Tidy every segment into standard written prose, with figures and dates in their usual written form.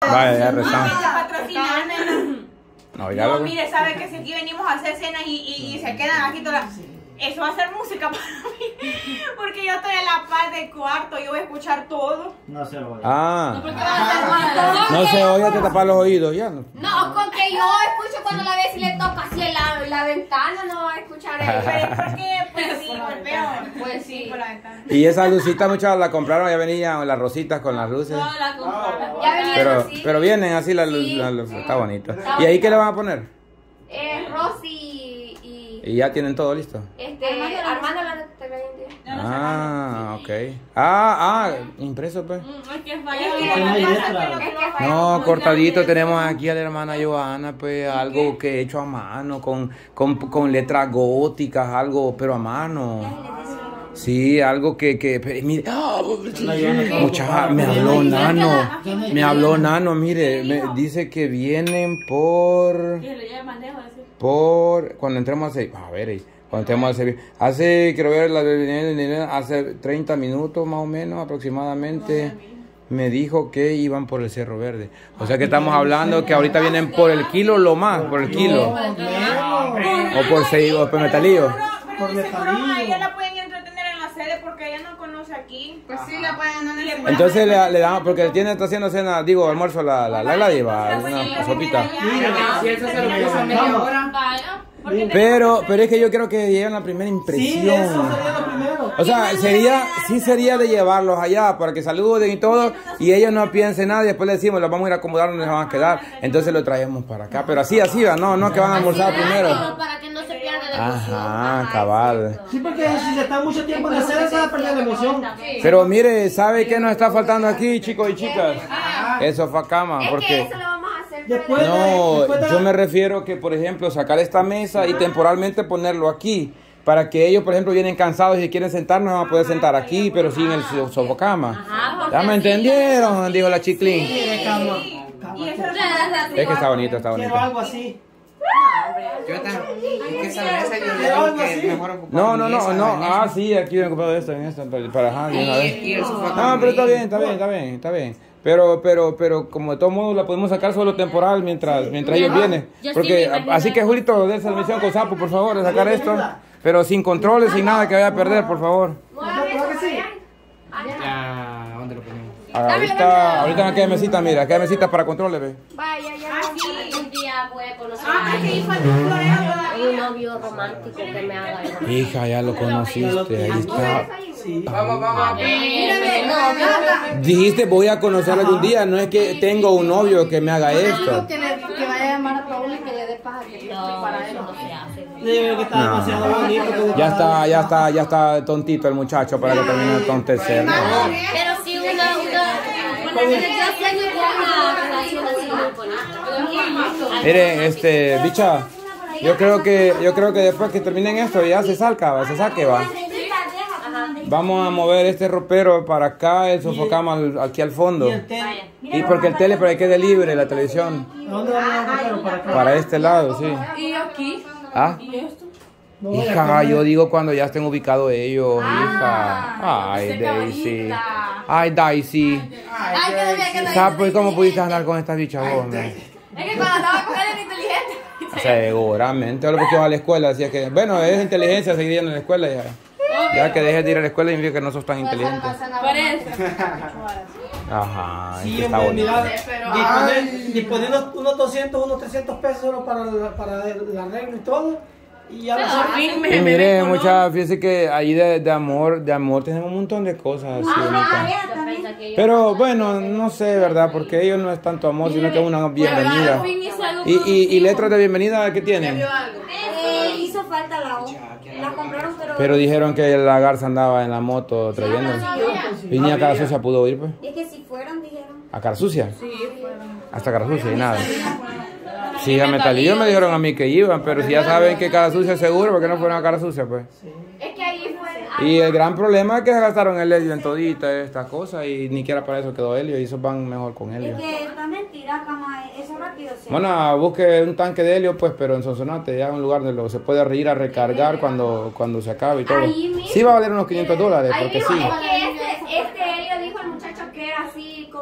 Vaya, ya rezamos. No, mire, sabe que si aquí venimos a hacer cenas y se quedan aquí todas. Eso va a ser música para mí. Porque yo estoy en la paz del cuarto, yo voy a escuchar todo. No se oye. Ah. No se oye, te tapas los oídos, ya no. No, con que yo escucho cuando la vez y le toca así en la ventana, no va a escuchar eso. Porque, pues sí, Pues sí. por la ventana. Y esa lucita, muchachos, la compraron, ya venían las rositas con las luces. No la compraron. Ya venían así. Pero vienen así las luces, está bonito. ¿Y ahí qué le van a poner? Rosy Y ya tienen todo listo. Armando la televidente. Ah, ok. Impreso pues. No, cortadito tenemos aquí a la hermana Joana, pues algo que he hecho a mano, con letras góticas, algo, pero a mano. Sí, algo que mire, muchacha, me habló Nano, mire, me dice que vienen por cuando entremos a ver, cuando entremos a servir, quiero ver, hace 30 minutos más o menos aproximadamente, me dijo que iban por el Cerro Verde, o sea que estamos hablando que ahorita vienen por el kilo lo más, por el kilo, o por metalillo. Pero de seguro ella la pueden entretener en la sede porque ella no conoce aquí. Pues sí, la pueden. Entonces le damos, porque está haciendo cena, digo, almuerzo la diva, una sopita. Si eso se lo puso a media hora. Pero es que yo creo que lleven la primera impresión. Sí, eso sería lo primero. O sea, sería de llevarlos allá para que saluden y todo, y ellos no piensen nada, y después le decimos, los vamos a ir a acomodar donde se van a quedar, entonces lo traemos para acá, pero así va, no que van a almorzar primero. Para que no se pierda la emoción. Ajá, cabal. Sí, porque si se está mucho tiempo en la sede, se va a perder la emoción. Pero mire, ¿sabe qué nos está faltando aquí, chicos y chicas? El sofá cama, porque... Eso lo vamos a hacer. No, yo me refiero que, por ejemplo, sacar esta mesa y temporalmente ponerlo aquí. Para que ellos, por ejemplo, vienen cansados y si quieren sentar, no van a poder sentar aquí, pero sí en el sofocama. ¿Ya me entendieron? Dijo la Chiclín. Es que está bonito, está bonito. Quiero algo así. Yo también. Es que esa mesa yo digo que es mejor ocupar. No. Sí, aquí he ocupado esto, en esta, para de una vez. No, pero está bien. Pero como de todos modos la podemos sacar solo temporal mientras ellos vienen. Porque, así que Julito, de esa misión con Sapo, por favor, de sacar esto. Pero sin controles, sin nada que vaya a perder, por favor. Ya, ¿dónde lo ponemos? Ahorita en aquella mesita, mira, aquella mesita para controles, ve. Vaya, un día voy a conocer un novio romántico que me haga eso. Hija, ya lo conociste, ahí está. Vamos. Dijiste voy a conocer algún día, no es que tengo un novio que me haga esto. Que vaya a llamar a Paul y que le dé paja que para eso no se hace. Digo que está demasiado bonito. Ya está tontito el muchacho para que termine de tontecer. Pero sí Miren, bicha, yo creo que después que terminen esto ya se saque, va. Vamos a mover este ropero para acá, el sofocama aquí al fondo. Y porque el tele para que quede libre, la televisión. ¿Dónde vamos a ropero? Para acá. Para este lado, sí. ¿Y aquí? ¿Ah? ¿Y esto? Hija, yo digo cuando ya estén ubicados ellos, hija. Ay, Daisy. Ay, Daisy. ¿Sabes cómo pudiste andar con estas bichas vos, hombre? Es que cuando andaba con él era inteligente. Seguramente, lo que va a la escuela, así que, bueno, es inteligencia seguir yendo a la escuela ya. Ya que dejes de ir a la escuela y que no sos tan inteligente. Por eso. Ajá, Sí, está hombre, bonito. mira, disponer unos 200, unos 300 pesos solo para el arreglo y todo. Y ya Y mire, muchachos, fíjense que ahí de amor tenemos un montón de cosas así bonitas. Pero bueno, no sé, ¿verdad? Porque ellos no es tanto amor, sino que es una bienvenida. ¿Y letras de bienvenida qué tienen? Hizo falta la O. La compraron, Pero dijeron que la garza andaba en la moto trayendo. Y ni a Cara Sucia pudo ir, pues. Es que si fueron, dijeron. ¿A Cara Sucia? Sí, fueron. Hasta Cara Sucia y nada. Sí, a Metalillo me dijeron a mí que iban, pero si ya saben que Cara Sucia es seguro, ¿por qué no fueron a Cara Sucia, pues? Es que ahí fue. Y el gran problema es que se gastaron el helio en todita estas cosas y ni siquiera para eso quedó helio y esos van mejor con helio. Es que esta mentira, cama, eso rápido se. Bueno, busque un tanque de helio, pues, pero en Sonsonate, ya un lugar donde se puede ir a recargar cuando se acabe y todo. Sí va a valer unos $500, porque sí. Es que este helio dijo el muchacho que era así como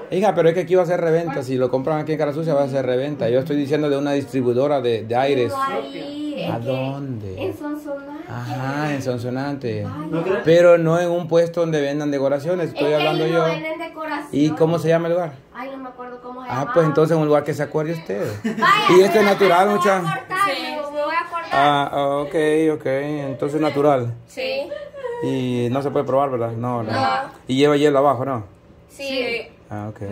Hija, pero es que aquí va a ser reventa. Si lo compran aquí en Cara Sucia va a ser reventa. Yo estoy diciendo de una distribuidora de aires. ¿A dónde? En Sonsonate. Ajá, en Sonsonate. ¿No crees? Pero no en un puesto donde vendan decoraciones. Estoy hablando ellos yo. no venden decoración. ¿Y cómo se llama el lugar? Ay, no me acuerdo cómo se llama. Ah, pues entonces un lugar que se acuerde usted. Vaya, Y esto es me natural, voy a mucha. cortar, me voy a cortar. Ah, ok. Entonces natural. Sí. Y no se puede probar, ¿verdad? No, no. Y lleva hielo abajo, ¿no? Sí. Ah, ok.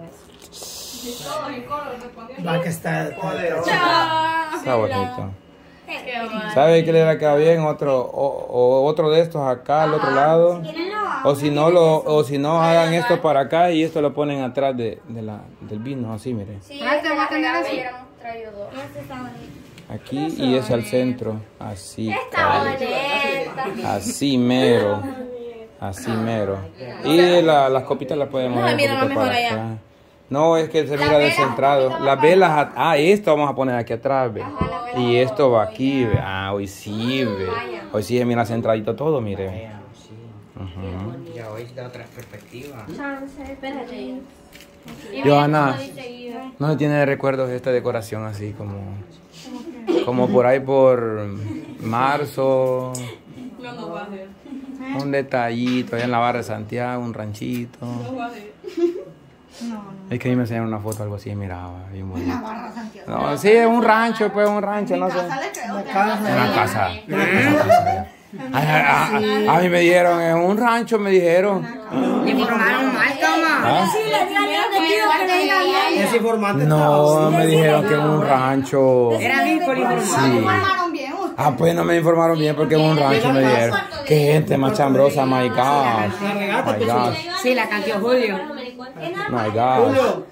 Va que está. Está bonito. ¿Sabe qué le hubiera quedado bien? Otro de estos acá al otro lado. O si no hagan esto para acá y esto lo ponen atrás del vino, así, mire. Sí, te va a tener así. Hubiéramos traído dos. Aquí y ese al centro. Así. Está caray. bonita. Así mero. Así mero. Y las copitas las podemos No, poner mira, un poquito mejor para allá. acá. No, es que se mira descentrado. Las velas, esto vamos a poner aquí atrás, ve. Y esto va aquí, ve. Hoy sí, ve. Hoy sí se mira centradito todo, mire. Ujú. Ya hoy da otra perspectiva. Espérate. Johanna, ¿no se tiene recuerdos de esta decoración así como por ahí por marzo? No va a ser. Un detallito allá en la barra de Santiago, un ranchito. No va a ser. Es que a mí me enseñaron una foto, algo así, miraba, bien bonito. No, sí, es un rancho, pues un rancho, no sé. Una casa. A mí me dijeron, en un rancho me dijeron. Me informaron mal, toma. ¿Ah? Ese informante No, me dijeron que en un rancho. Era Nico el informado. Sí. Pues no me informaron bien porque en un rancho me dijeron. Qué gente más chambrosa, my God. My God. Sí, la canción Julio. My God.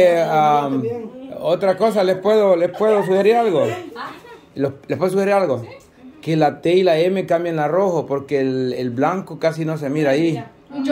Otra cosa, ¿les puedo sugerir algo? ¿Les puedo sugerir algo? Que la T y la M cambien a rojo porque el blanco casi no se mira ahí. A mí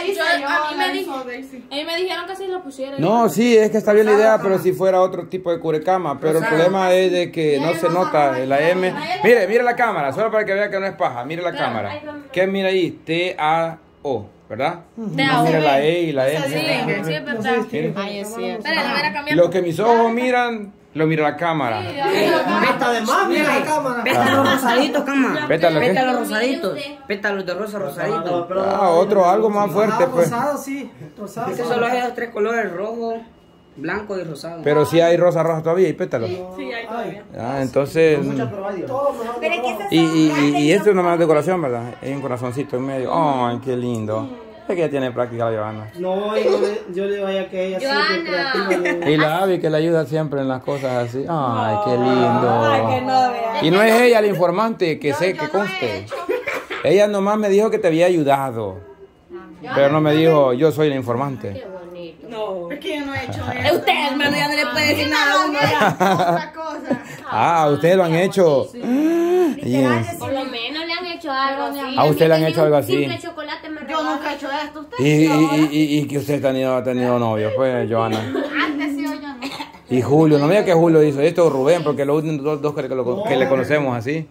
me dijeron que si lo pusiera. No, sí, es que está bien la idea, pero si fuera otro tipo de cubrecama. Pero el problema es de que no se nota la M. Mire la cámara, solo para que vea que no es paja. Mire la cámara. ¿Qué mira ahí? T-A-O, ¿verdad? No mire la E y la M. Sí, es verdad. Mire. Ay, es cierto. Espera, le voy a cambiar. Lo que mis ojos miran, lo mira la cámara. Peta de más, mira la cámara. Pétalos rosaditos, cama. ¿Pétalos qué? Pétalos rosaditos. Pétalos de rosa rosaditos. Algo más fuerte, pues. Rosado, sí. Rosado. Es que solo hay los tres colores, rojo, blanco y rosado. Pero si hay rosa todavía y pétalos. Sí, ahí todavía. Entonces. Todo mejor. Y esto es nomás decoración, ¿verdad? Hay un corazoncito en medio. Ay, qué lindo. Es que ya tiene práctica la Johanna. No, yo le vaya que ella siempre creativa. Y la Abby que le ayuda siempre en las cosas así. Ay, qué lindo. Ay, que no vea. Y no es ella la informante, que sé que conste. Ella nomás me dijo que te había ayudado. Pero no me dijo, yo soy la informante. Qué bonito. No, es que yo no he hecho eso. Usted, hermano, ya no le puede decir nada a uno. Otra cosa. Ustedes lo han hecho. Yes. Por lo menos le han hecho algo así. ¿A usted le han hecho algo así? Simple chocolate me Yo regala. nunca he hecho esto. Usted Y que usted ha tenido novio, pues, Johanna. antes sí o yo no. Y Julio, no me diga que Julio hizo esto o Rubén, porque los únicos dos que le conocemos así.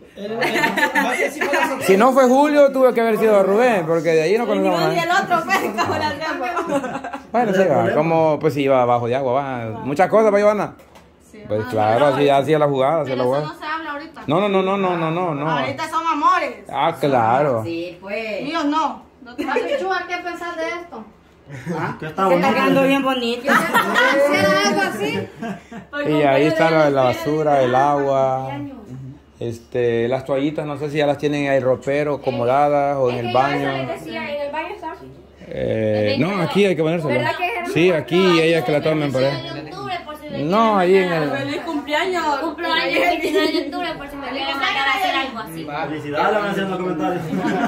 Si no fue Julio, tuvo que haber sido Rubén, porque de ahí no conocemos a Y el nadie. otro, pues, como la hacemos. Bueno, sí, va, como, pues sí, iba abajo de agua, va. Muchas cosas, ¿va, Johanna? Pues claro, así hacía la jugada, hacía la Eso jugada. no se habla ahorita. No. Ahorita son amores. Claro. Sí, pues. Míos no. No te Chua, ¿qué pensás de esto? Que está Se está quedando bien bonito. ¿Será algo así? Y ahí está la basura, el agua. Las toallitas, no sé si ya las tienen en el ropero, acomodadas o en el baño. Decía, en el baño está. No, aquí hay que ponérselo. Sí, aquí ellas que la tomen por ahí. De octubre, por si me No, ahí en el... Feliz cumpleaños. cumplo años el 29 de octubre, por si me quieren mandar a hacer algo así. Felicidades, le van a hacer en los comentarios.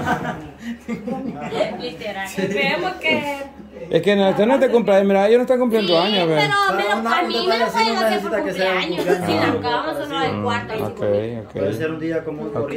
Literal. Creemos que. Es que en el internet te cumpleaños, mira, ellos no están cumpliendo años, ¿ves? Pero a mí me lo pueden hacer por cumpleaños. Si la cama solo del cuarto. ahí sí conmigo. Puede ser un día como Ok.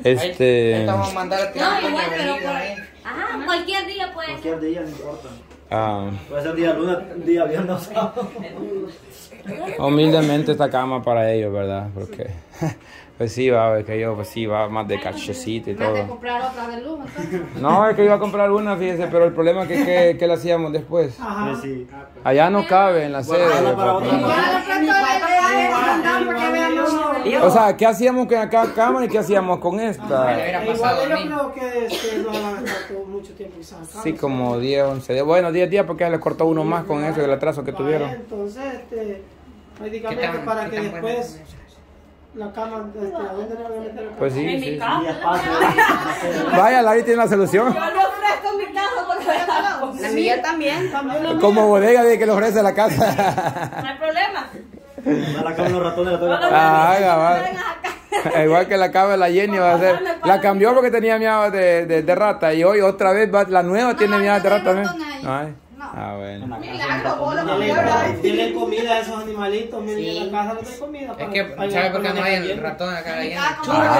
Ahí vamos a mandar a tirar No, una igual, pero bebida, ajá, cualquier día puede ser. Cualquier día, no importa. Puede ser día lunes, día viernes o sábado. Humildemente esta cama para ellos, ¿verdad? Porque pues sí, va, es que yo pues sí, va más de cachecito y Vas a todo. comprar otra de lujo, entonces. No, es que iba a comprar una, fíjese, pero el problema es que la hacíamos después. Ajá. Sí. Allá no cabe en la sede. Bueno, para papi. otra Ya le presto porque veamos. O sea, ¿qué hacíamos con cada cámara y qué hacíamos con esta? Hubiera Igual pasado yo a mí. creo que no van a estar todo mucho tiempo quizás acá. Sí, como 10, 11 días. Bueno, 10 días porque ya le cortó uno más con eso, el atraso que Vaya, tuvieron. Entonces, prácticamente para que después la cama, ¿a dónde le van a meter la cama? Pues sí, En mi sí. casa. Y espacio. Vaya, Larry tiene la solución. Yo le ofrezco mi casa porque La mía también. Como bodega de que le ofrece la no casa. hay problema. A la cama de los ratones la tengo que Ah, pagar. va. Igual que la cama de la Jenny va a ser. La cambió porque tenía miedo de rata. Y hoy otra vez la nueva tiene miedo de rata también. Ay. Ah, bueno. Milagro, vos lo Tienen comida a esos animalitos, miren, en la casa no hay comida. Es que, ¿sabe por qué no hay el ratón acá lleno?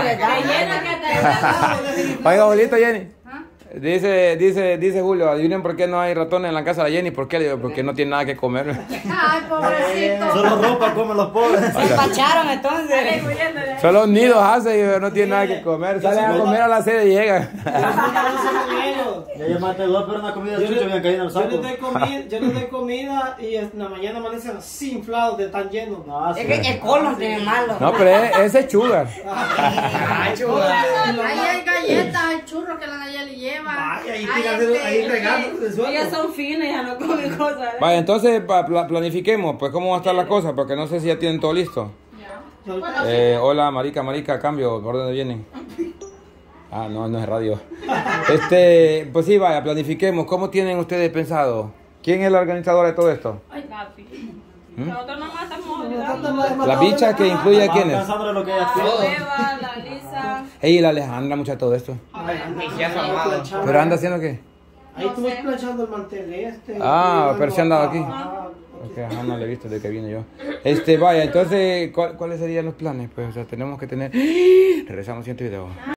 Oiga, abuelito Jenny. Dice Julio, adivinen por qué no hay ratones en la casa de Jenny. ¿Por qué? Le digo, porque no tiene nada que comer. Ay, pobrecito. Solo ropa comen los pobres. Empacharon entonces. Solo nidos hace y no tiene nada que comer. Salen a comer a la sede y llegan. Ya llamaste dos, pero una comida chucha bien caída en el Yo saco. les doy comida y en la mañana amanecen así inflados de tan llenos. No, sí. El colon tiene malo. No, pero ese es sugar. Ahí hay galletas, hay churros que la Nayeli lleva. Ay, ahí Hay ahí regando de sueldo. Ellas son finas, ya no comen cosas. Vaya, entonces planifiquemos, pues cómo va a estar la cosa, porque no sé si ya tienen todo listo. Hola, marica, cambio, ¿por dónde vienen? Ah, no es radio. Pues sí, vaya, planifiquemos. ¿Cómo tienen ustedes pensado? ¿Quién es la organizadora de todo esto? Ay, papi. Nosotros nomás estamos olvidando. La bicha que incluye a Vamos quiénes. pensando en lo que ella La quiere. Beba, la Lisa. Ey, la Alejandra, mucha todo esto. ¿Pero anda haciendo qué? Ahí estuve planchando el mantel Ah, pero se han dado aquí. Ah, Ok, no le he visto desde que vine yo. Vaya, entonces, ¿cuáles serían los planes? Pues, o sea, tenemos que tener... Regresamos siguiente video.